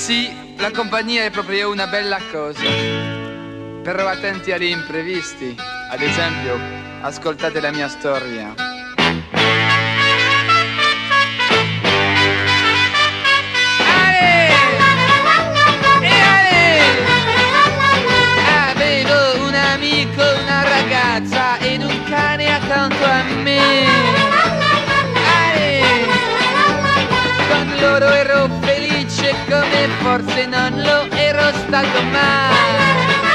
Sì, la compagnia è proprio una bella cosa, però attenti agli imprevisti. Ad esempio, ascoltate la mia storia. Avevo un amico, una ragazza ed un cane accanto a me. Con loro ero felice come forse non lo ero stato mai.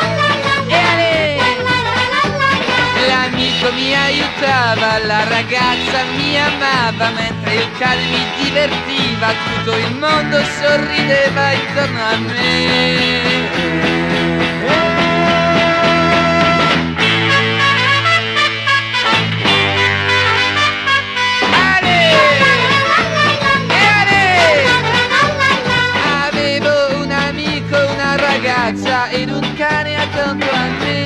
L'amico mi aiutava, la ragazza mi amava, mentre il cane mi divertiva, tutto il mondo sorrideva intorno a me. Ed un cane accanto a me.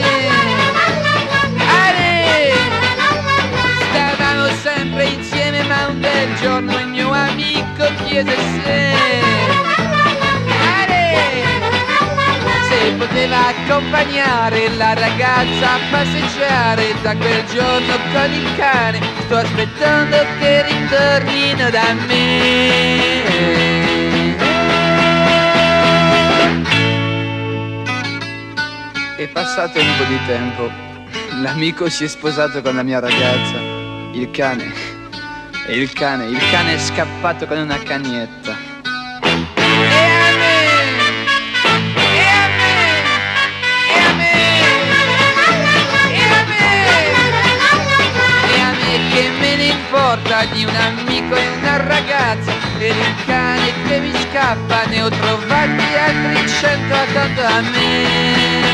Stavamo sempre insieme, ma un bel giorno il mio amico chiese se poteva accompagnare la ragazza a passeggiare. Da quel giorno con il cane sto aspettando che ritornino da me. È passato un po' di tempo, l'amico si è sposato con la mia ragazza, il cane è scappato con una cagnetta. E a me che me ne importa di un amico e una ragazza, ed il cane che mi scappa, ne ho trovati altri 100 accanto a me.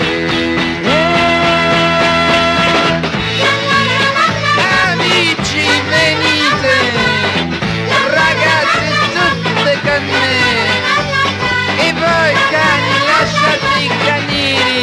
Amici venite, ragazzi tutte con me, e voi cani lasciate i canini.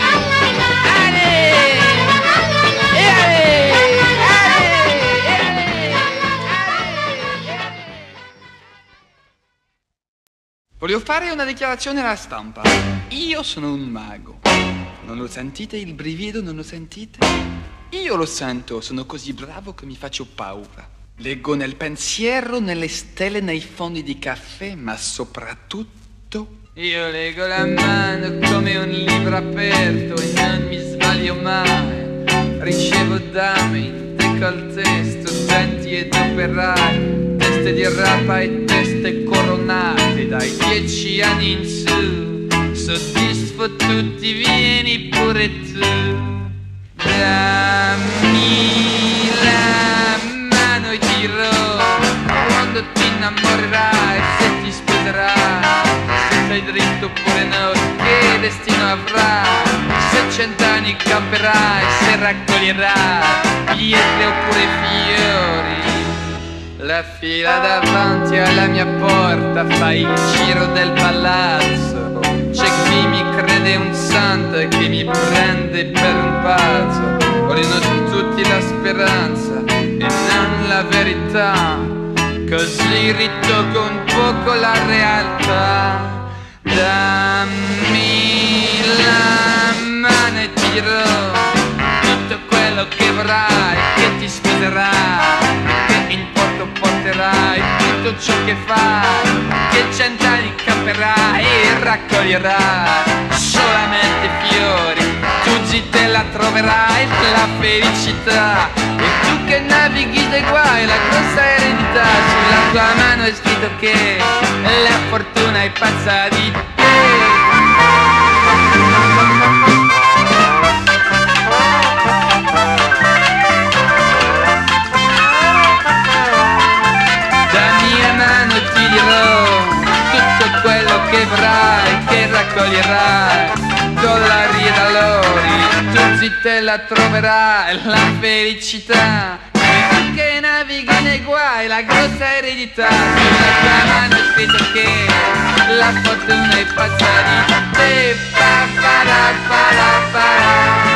Voglio fare una dichiarazione alla stampa. Io sono un mago. Non lo sentite il brivido? Non lo sentite? Io lo sento, sono così bravo che mi faccio paura. Leggo nel pensiero, nelle stelle, nei fondi di caffè, ma soprattutto io leggo la mano come un libro aperto e non mi sbaglio mai. Ricevo dame, décolleté, studenti ed operai, teste di rapa e teste coronate dai 10 anni in su. Soddisfo tutti, vieni pure tu. Dammi la mano e dirò quando ti innamorerai, se ti sposerai, se sei dritto oppure no, che destino avrai, se 100 anni camperai, se raccoglierai pietre oppure fiori. La fila davanti alla mia porta fa il giro del palazzo. C'è chi mi crede un santo e chi mi prende per un pazzo. Vogliono tutti la speranza e non la verità, così ritocco un poco la realtà. Dammi la mano e ti dirò tutto quello che vorrai, che ti sposerai, che in porto porterai tutto ciò che fai, che 100 anni camperai e raccoglierai solamente fiori. Tu te la troverai la felicità, e tu che navighi dei guai la grossa eredità. Sulla tua mano è scritto che la fortuna è pazza di te. Tutto quello che avrai, che raccoglierai, dollari e valori, tutti te la troverai, la felicità. E tu che navighi nei guai, la grossa eredità. Sulla tua mano è scritto che la fortuna è pazza di te. Pa, pa, ra, pa, ra, pa, ra.